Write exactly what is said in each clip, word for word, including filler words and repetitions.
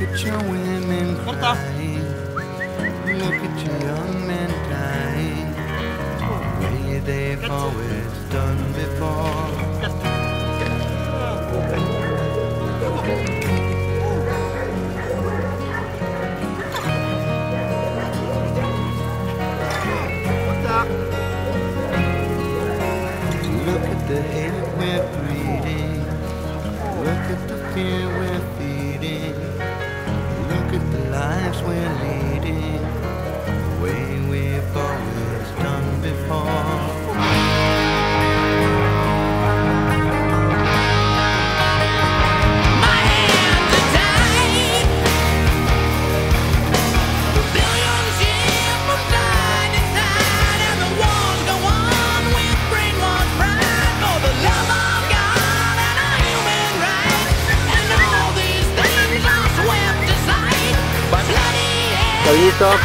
at your women crying. Look at your young men dying. The way they've always done before. Look at the hate we're breeding. Look at the fear we're feeding. Look at the lives we're leading. The way we've always done before. Listo.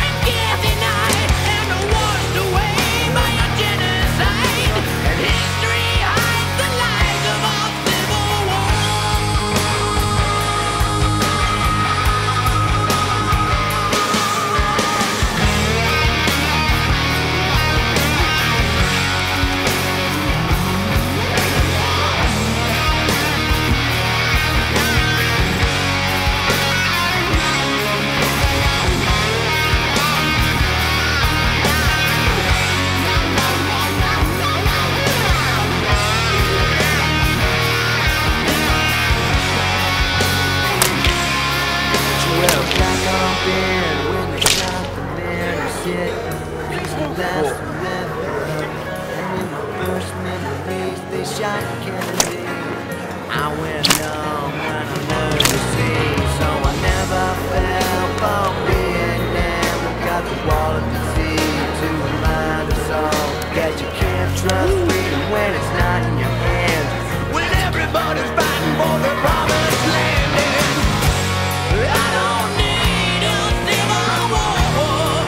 When they shot the man who said he's the last forever. And in my first memories they shot Kennedy. I went numb when I learned to see, so I never fell for Vietnam. We got the wall of disease to remind us all that you can't trust freedom when it's not in your hands. When everybody's fighting for the promised land. I don't need a civil war.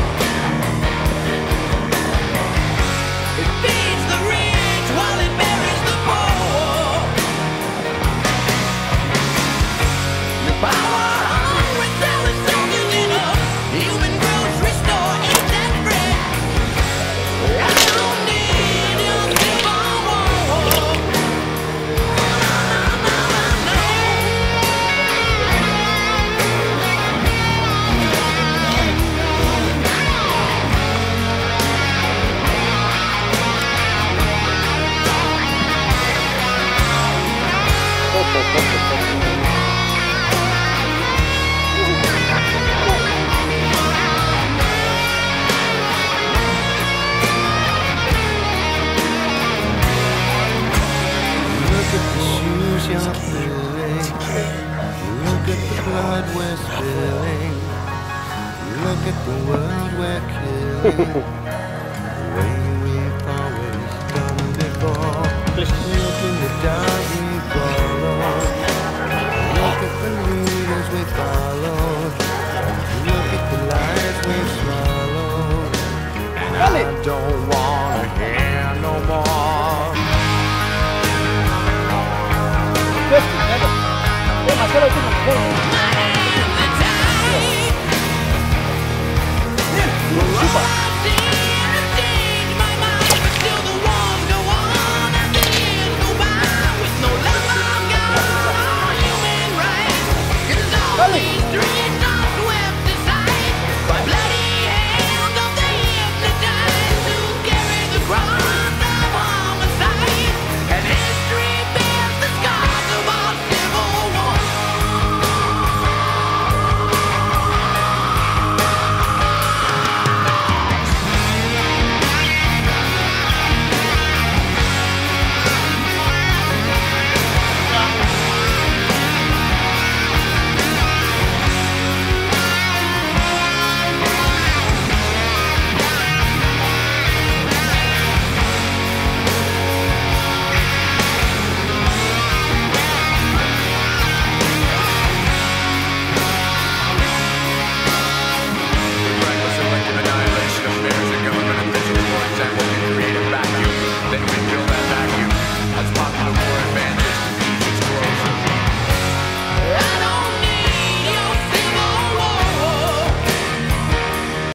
It feeds the rich while it buries the poor. The power hungry selling soldiers in a human grocery store. Ain't that free? I don't need a civil war. You're feeling. Look at the blood we're spilling. Look at the world we're killing. The way we've always done before. Look in the dark we follow. Look at the leaders we followed. Look at the lies we've swallowed. And I don't wanna hear no more. Demasiado tiempo.